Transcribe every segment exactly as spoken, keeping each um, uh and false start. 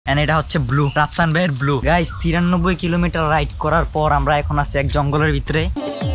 And এটা হচ্ছে blue, Rafsan ভাইয়ের ব্লু। গাইস তিরানব্বই কিলোমিটার রাইড করার পর আমরা এখন আছি এক জঙ্গলের ভিতরে।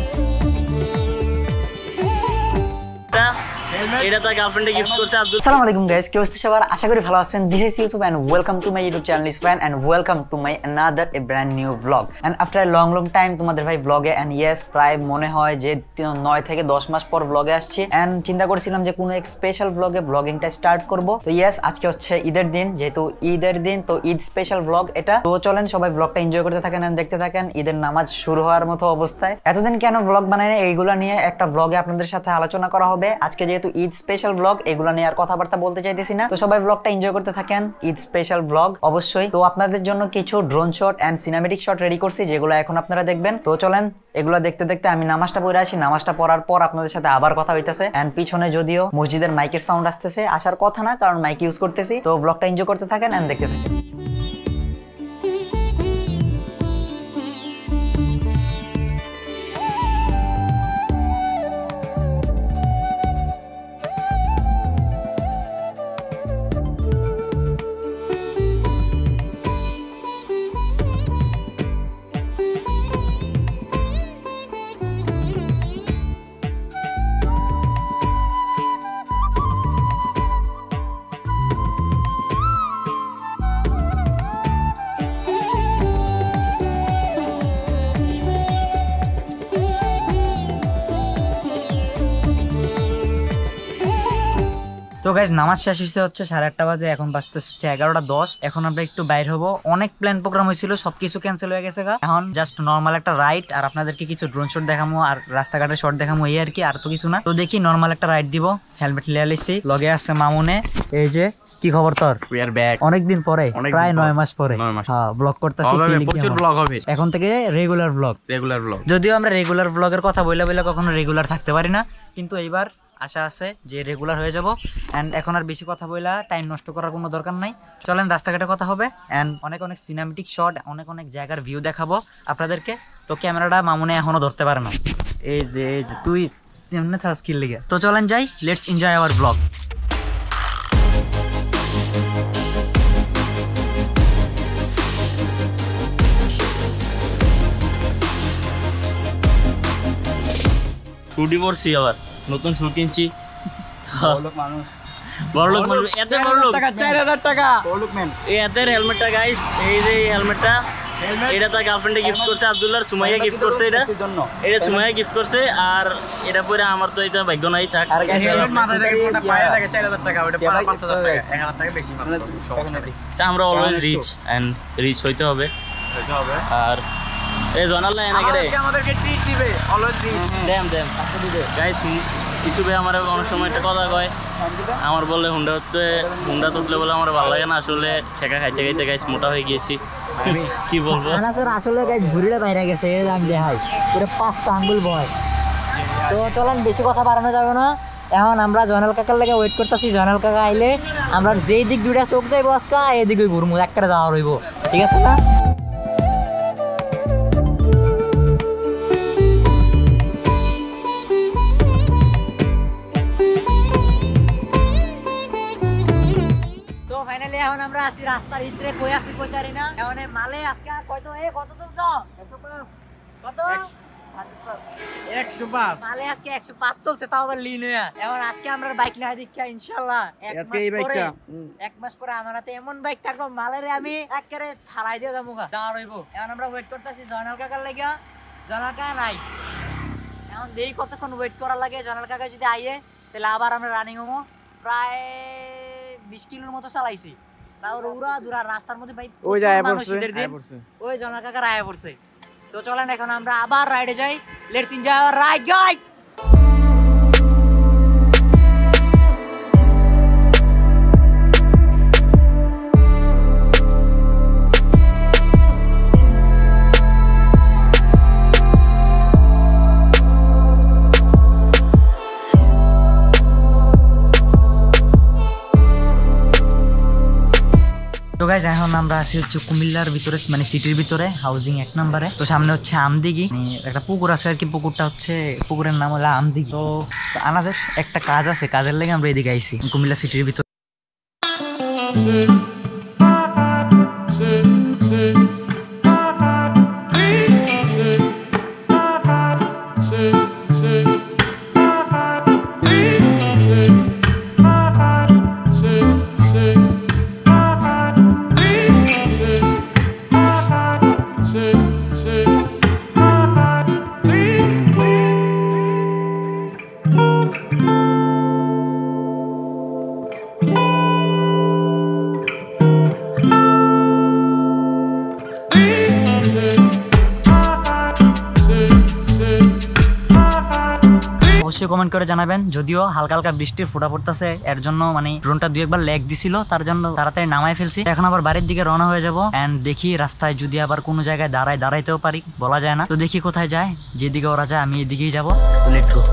এটা তার গার্লফ্রেন্ডে গিফট করছে আব্দুল। আসসালামু আলাইকুম গাইস, কি অবস্থা সবার? আশা করি ভালো আছেন। This is Yusuf and welcome to my YouTube channel Isfan and welcome to my another a brand new vlog. And after a long long time তোমাদের ভাই ব্লগে এন্ড ইয়েস প্রায় মনে হয় যে নয় থেকে দশ মাস পর ব্লগে আসছি। এন্ড চিন্তা করেছিলাম যে কোনো এক স্পেশাল ব্লগে ব্লগিংটা স্টার্ট করব। তো ইয়েস আজকে হচ্ছে ঈদের দিন, যেহেতু ঈদের দিন তো ঈদ স্পেশাল ব্লগ এটা। তো চলেন সবাই ব্লগটা এনজয় করতে থাকেন এন্ড দেখতে থাকেন। ঈদের নামাজ শুরু হওয়ার মতো অবস্থায় এতদিন কেন ব্লগ বানাই না, এইগুলা নিয়ে একটা ব্লগে আপনাদের সাথে আলোচনা করা হবে আজকে। যেহেতু ঈদ স্পেশাল ব্লগ, এগুলো নিয়ে আর কথাবার্তা বলতে চাইতেছি না। তো সবাই ব্লগটা এনজয় করতে থাকেন। ঈদ স্পেশাল ব্লগ অবশ্যই। তো আপনাদের জন্য কিছু drone shot and cinematic shot ready করছি, যেগুলো এখন আপনারা দেখবেন। তো চলেন এগুলো দেখতে দেখতে আমি নামাজটা পড়ে আসি। নামাজটা পড়ার পর আপনাদের সাথে আবার কথা হইতেছে। এন্ড পিছনে যদিও মসজিদের মাইকের সাউন্ড আসতেছে, আসার কথা না কারণ মাইক ইউজ করতেছি। তো ব্লগটা এনজয় করতে থাকেন এন্ড দেখতে থাকেন। তো গাইজ নামাজ শেষ হয়েছে হচ্ছে সাড়ে আটটা বাজে, এখন বাজতেছে এগারোটা দশ। এখন আমরা একটু বাইর হবো। অনেক প্ল্যান প্রোগ্রাম হয়েছিল, সবকিছু ক্যান্সেল হয়ে গেছে। এখন জাস্ট নর্মাল একটা রাইড আর আপনাদেরকে কিছু ড্রোন শট দেখামো আর রাস্তাঘাটের শট দেখামো, এই আর কি, আর তো কিছু না। তো দেখি নর্মাল একটা রাইড দিব। হেলমেট লিয়ে আলিছি, লগে আছে মামুনে। এই যে কি খবর তোর? We are back. অনেকদিন পরে, প্রায় নয় মাস পরে হ্যাঁ ব্লগ করতেছি। প্রচুর ব্লগ হবে এখন থেকে, রেগুলার ব্লগ রেগুলার ব্লগ যদিও আমরা রেগুলার ব্লগের কথা বইলা বইলা কখনো রেগুলার থাকতে পারি না, কিন্তু এইবার আশা আছে যে রেগুলার হয়ে যাব। এন্ড এখন আর বেশি কথা বইলা টাইম নষ্ট করার কোনো দরকার নাই। চলেন রাস্তাঘাটে কথা হবে এন্ড অনেক অনেক সিনেমেটিক শট, অনেক অনেক জায়গার ভিউ দেখাবো আপনাদেরকে। তো ক্যামেরাটা মামুনে এখনো ধরতে পারে না, এই যে এই যে তুই এমনি থাকা স্কিল লেগে। তো চলেন যাই, লেটস এনজয় আওয়ার ব্লগ। শুটি পড়ছি, আবার নতুন শু কিনছি। বড়লোক মানুষ, বড়লোক মানুষ, এত বড়লোক, চার হাজার টাকা বড়লোক ম্যান। এই এতের হেলমেটটা গাইস, এই যে হেলমেটটা, এটা তার গার্লফ্রেন্ডে গিফট করছে আব্দুল্লাহ। সুমাইয়া গিফট করছে এটা, এটা সুমাইয়া গিফট করছে। আর এটা পরে আমার তো এটা ভাগ্য নাই থাক। আর হেলমেট মাথায় থাকে, ফোনটা পায়ে থাকে, চার হাজার টাকা, ওটা পাঁচ হাজার টাকা, এক হাজার টাকা বেশি মাত্র। তা আমরা অলওয়েজ রিচ এন্ড রিচ হইতে হবে, হইতে হবে। আর এই জনাল না এনাকে আজকে আমাদেরকে ট্রিট দিবে, অলওয়েজ রিচ। দেম দেম আজকে দিবে গাইস। কিছু ভাই আমার অনেক সময় একটা কথা কয়, আমার বলে হুন্ডা উঠতে, হুন্ডা তুললে বলে আমার ভালো লাগে না। আসলে ছেঁকা খাইতে খাইতে গাইস মোটা হয়ে গিয়েছি, কি বলবো। আসলে গাইস ভুঁড়িটা বাইরে গেছে, এই দাম দেখাই পুরো পাঁচটা আঙ্গুল বয়। তো চলেন বেশি কথা বাড়ানো যাবে না। এখন আমরা জয়নাল কাকার লেগে ওয়েট করতেছি। জয়নাল কাকা আইলে আমরা যেই দিক দুইটা চোখ যাইবো আজকা, এদিকে ঘুরবো, একটা যাওয়া রইব, ঠিক আছে না? এখন আমরা আসি রাস্তার ভিতরে, কই আসি কই জানি না। এখন মালে আজকে কত এ কত তুলছ? কত? একশো পাঁচ মালে আজকে একশো পাঁচ তুলছে, তাও আবার লিন হইয়া। এখন আজকে আমরা বাইক না দেখা ইনশাআল্লাহ এক মাস পরে, এক মাস পরে আমার হাতে এমন বাইক থাকবো মালেরে আমি একেবারে ছাড়াই দিয়ে যাবো, দাঁড় হইব। এখন আমরা ওয়েট করতেছি জয়নাল কাকার লাগা। জয়নাল কাকা নাই, এখন দেখি কতক্ষণ ওয়েট করা লাগে। জয়নাল কাকা যদি আইয়ে তাহলে আবার আমরা রানিং হবো। প্রায় বিশ কিলোর মতো চালাইছি, তাও উড়া দুরা রাস্তার মধ্যে ভাই। ওই যায় মানুষদের দিন ওই জয়নাল কাকা আয়া পড়ছে। তো চলেন এখন আমরা আবার রাইডে যাই। Let's enjoy our ride guys. তো গাইস এখন আমরা আছি হচ্ছে কুমিল্লার ভিতরে, মানে সিটির ভিতরে, হাউজিং এক নম্বরে। তো সামনে হচ্ছে আমদিঘি, একটা পুকুর আছে আর কি। পুকুরটা হচ্ছে, পুকুরের নাম হলো আমদিঘি। তো আনাজের একটা কাজ আছে, কাজের লেগে আমরা এদিকে আইছি কুমিল্লা সিটির ভিতরে। অবশ্যই কমেন্ট করে জানাবেন। যদিও হালকা হালকা বৃষ্টির ফোঁটা পড়তেছে, এর জন্য মানে ড্রোনটা দুই একবার ল্যাগ দিছিল, তার জন্য তাড়াতাড়ি নামাই ফেলছি। এখন আবার বাড়ির দিকে রওনা হয়ে যাবো। এন্ড দেখি রাস্তায় যদি আবার কোনো জায়গায় দাঁড়ায় দাঁড়াইতেও পারি, বলা যায় না। তো দেখি কোথায় যায়, যেদিকে ওরা যায় আমি এদিকেই যাবো। তো লেটস গো।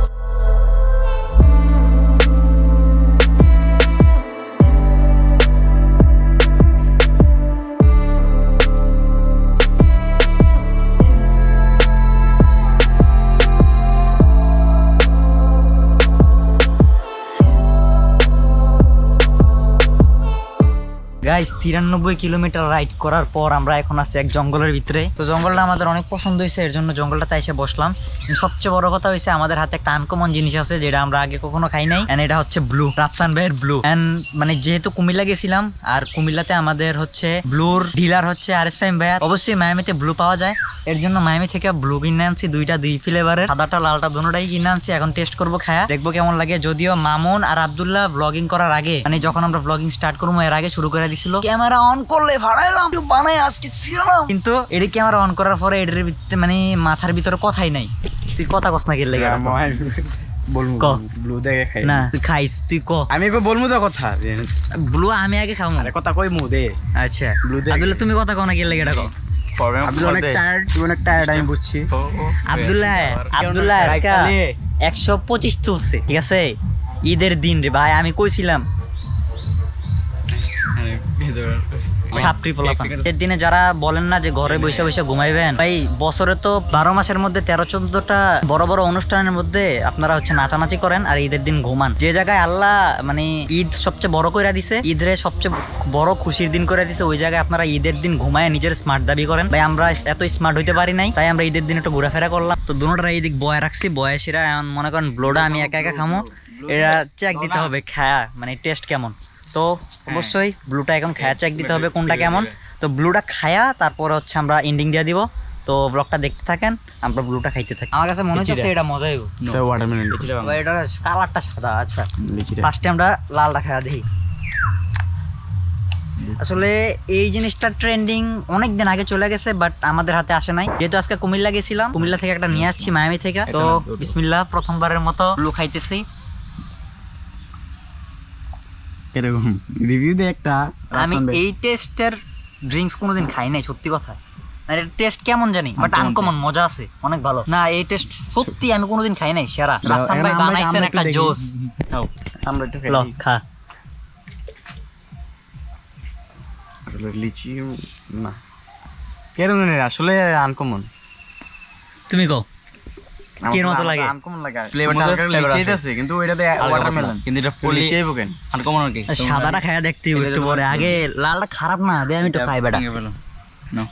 গাইস তিরানব্বই কিলোমিটার রাইড করার পর আমরা এখন আছি এক জঙ্গলের ভিতরে। তো জঙ্গলটা আমাদের অনেক পছন্দ হয়েছে, এর জন্য জঙ্গলটাতে এসে বসলাম। সবচেয়ে বড় কথা হয়েছে আমাদের হাতে একটা আনকমন জিনিস আছে যেটা আমরা আগে কখনো খাই নাই, এন্ড এটা হচ্ছে ব্লু, রাফসান ভাইয়ের ব্লু। এন্ড মানে যেহেতু কুমিল্লা গেছিলাম আর কুমিল্লাতে আমাদের হচ্ছে ব্লুর ডিলার হচ্ছে আর এস টাইম ভাইয়ার, অবশ্যই মায়ামিতে ব্লু পাওয়া যায়, এর জন্য মায়ামি থেকে ব্লু কিনে আনছি দুইটা, দুই ফ্লেভারের, সাদাটা লালটা দুটোটাই কিনে আনছি। এখন টেস্ট করবো, খায়া দেখবো কেমন লাগে। যদিও মামুন আর আব্দুল্লাহ ব্লগিং করার আগে, মানে যখন আমরা ব্লগিং স্টার্ট করবো এর আগে শুরু করে দিছিল, ক্যামেরা অন করলে ভাড়াইলাম বানাই আজকে ছিলাম, কিন্তু এটা ক্যামেরা অন করার পরে এটার ভিতরে মানে মাথার ভিতরে কথাই নাই। তুই কথা কস না গেলে বলবো ব্লু দেখে খাই না, তুই খাইস, তুই ক। আমি একবার বলবো তো কথা, ব্লু আমি আগে খাবো, আরে কথা কই মু দে। আচ্ছা ব্লু দে। আব্দুল্লাহ তুমি কথা কও না গেলে এটা কও। আব্দুল্লাহ অনেক টায়ার্ড, তুই অনেক টায়ার্ড, আমি বুঝছি। আব্দুল্লাহ আব্দুল্লাহ আজকে একশো পঁচিশ চলছে, ঠিক আছে, ঈদের দিন রে ভাই। আমি কইছিলাম ঈদের দিনে যারা বলেন না যে ঘরে বসে বসে ঘুমাইবেন, ভাই বছরে তো বারো মাসের মধ্যে তেরো চোদ্দটা বড় বড় অনুষ্ঠানের মধ্যে আপনারা হচ্ছে নাচানাচি করেন আর ঈদের দিন ঘুমান। যে জায়গায় আল্লাহ মানে ঈদ সবচেয়ে বড় করে দিছে, ঈদের সবচেয়ে বড় খুশির দিন করে দিছে, ওই জায়গায় আপনারা ঈদের দিন ঘুমায় নিজের স্মার্ট দাবি করেন। ভাই আমরা এত স্মার্ট হইতে পারি নাই, তাই আমরা ঈদের দিন একটু ঘোরাফেরা করলাম। তো দুটোটা এইদিক বয়ে রাখছি, বয়সীরা এখন মনে করেন ব্লোডা আমি একা একা খামো, এরা চেক দিতে হবে খায়া মানে টেস্ট কেমন। তো অবশ্যই ব্লুটা এখন খায়া চেক দিতে হবে কোনটা কেমন। তো ব্লুটা খায়া তারপরে হচ্ছে আমরা এন্ডিং দিয়ে দিব। তো ব্লগটা দেখতে থাকেন, আমরা ব্লুটা খাইতে থাকি। আমার কাছে মনে হচ্ছে এটা মজা হইব। ওয়াটারমেলন এটা কালারটা সাদা। আচ্ছা ফার্স্টে আমরা লালটা খায়া দেখি। আসলে এই জিনিসটা ট্রেন্ডিং অনেক দিন আগে চলে গেছে, বাট আমাদের হাতে আসে নাই। যেহেতু আজকে কুমিল্লা গেছিলাম, কুমিল্লা থেকে একটা নিয়ে আসছি মায়ামি থেকে। তো বিসমিল্লাহ, প্রথমবারের মতো ব্লু খাইতেছি। এরকম রিভিউ দে একটা। আমি এই টেস্টের ড্রিঙ্কস কোনোদিন খাই নাই, সত্যি কথা। আর এর টেস্ট কেমন জানি, বাট আনকমন, মজা আছে, অনেক ভালো। না এই টেস্ট সত্যি আমি কোনোদিন খাই নাই, সেরা। রাফসান ভাই বানাইছেন একটা জোস। নাও আমরা একটু খাই। ল খা। লিচি না কেরম জানি, আসলে আনকমন। তুমি কও কি মতো লাগে? আনকমন লাগে, ফ্লেভারটা হালকা লিচি আছে, কিন্তু ওইটাতে ওয়াটারমেলন, কিন্তু এটা ফুল লিচি আইবো কেন? আনকমন আর কি। সাদাটা খায়া দেখতে হবে একটু পরে, আগে লালটা খারাপ না, দে আমি একটু খাই বেটা। নাও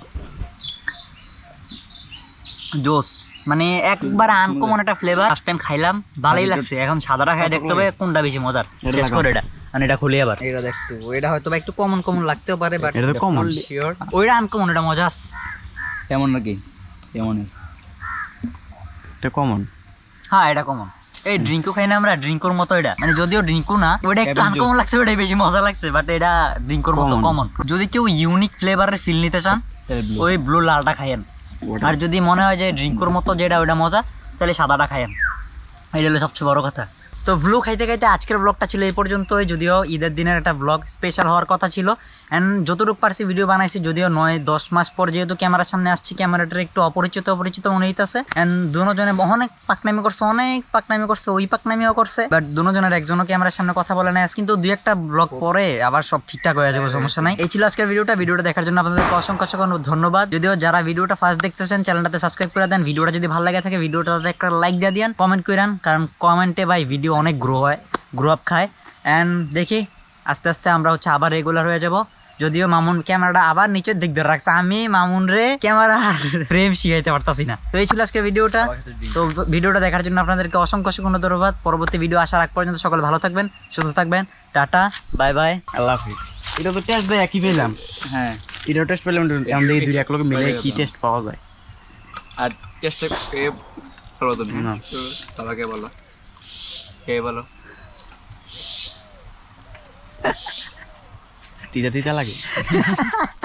জোস, মানে একবার আনকমন একটা ফ্লেভার। ফার্স্ট টাইম খাইলাম, ভালোই লাগছে। এখন সাদাটা খাই দেখতে হবে কোনটা বেশি মজার। শেষ করে এটা, মানে এটা খুলি আবার। এটা দেখতে এটা হয়তো বা একটু কমন কমন লাগতেও পারে, বাট এটা তো কমন শিওর ওইটা আনকমন, এটা মজা আছে। কেমন নাকি? কেমন এটা কমন? হ্যাঁ এটা কমন। এই ড্রিঙ্কও খাই না আমরা, ড্রিঙ্কর মতো এটা, মানে যদিও ড্রিঙ্কও না, ওইটা একটু আনকমন লাগছে, ওইটাই বেশি মজা লাগছে, বাট এটা ড্রিঙ্কর মতো কমন। যদি কেউ ইউনিক ফ্লেভারের ফিল নিতে চান, ওই ব্লু লালটা খাইয়েন। আর যদি মনে হয় যে ড্রিঙ্কর মতো যেটা ওইটা মজা, তাহলে সাদাটা খাইয়েন। এটা হলো সবচেয়ে বড় কথা। তো ব্লু খাইতে খাইতে আজকের ব্লগটা ছিল এই পর্যন্তই। যদিও ঈদের দিনের একটা ব্লগ স্পেশাল হওয়ার কথা ছিল, অ্যান্ড যতটুকু পারছি ভিডিও বানাইছি। যদিও নয় দশ মাস পর যেহেতু ক্যামেরার সামনে আসছি, ক্যামেরাটার একটু অপরিচিত অপরিচিত মনে হইতেছে। অ্যান্ড দুজনে অনেক পাকনামি করছে, অনেক পাকনামি করছে, ওই পাকনামিও করছে, বাট দুজনের একজনও ক্যামেরার সামনে কথা বলে নাই। কিন্তু দুই একটা ব্লগ পরে আবার সব ঠিকঠাক হয়ে যাবে, সমস্যা নাই। এই ছিল আজকের ভিডিওটা। ভিডিওটা দেখার জন্য আপনাদেরকে অসংখ্য অসংখ্য ধন্যবাদ। যদিও যারা ভিডিওটা ফার্স্ট দেখতেছেন, চ্যানেলটাতে সাবস্ক্রাইব করে দেন। ভিডিওটা যদি ভালো লাগে থাকে, ভিডিওটাতে একটা লাইক দিয়ে দেন, কমেন্ট করেন, কারণ কমেন্টে ভাই ভিডিও অনেক গ্রো হয়, গ্রো আপ খায়। অ্যান্ড দেখি আস্তে আস্তে আমরা হচ্ছে আবার রেগুলার হয়ে যাব। যদিও মামুন ক্যামেরাটা আবার নিচের দিক ধরে রাখছে, আমি মামুন রে ক্যামেরা প্রেম শিখাইতে পারতাছি না। তো এই ছিল আজকে ভিডিওটা। তো ভিডিওটা দেখার জন্য আপনাদেরকে অসংখ্য অসংখ্য ধন্যবাদ। পরবর্তী ভিডিও আসার আগ পর্যন্ত সকলে ভালো থাকবেন, সুস্থ থাকবেন। টাটা, বাই বাই, আল্লাহ হাফিজ। এটা তো টেস্ট দেয় একই পেলাম। হ্যাঁ এটা টেস্ট পেলাম, আমি দেখি দুই এক লোক মিলে কি টেস্ট পাওয়া যায়। আর টেস্টে এ ভালো তো না, তাহলে বলো কে বলো তিতা তিতা লাগে।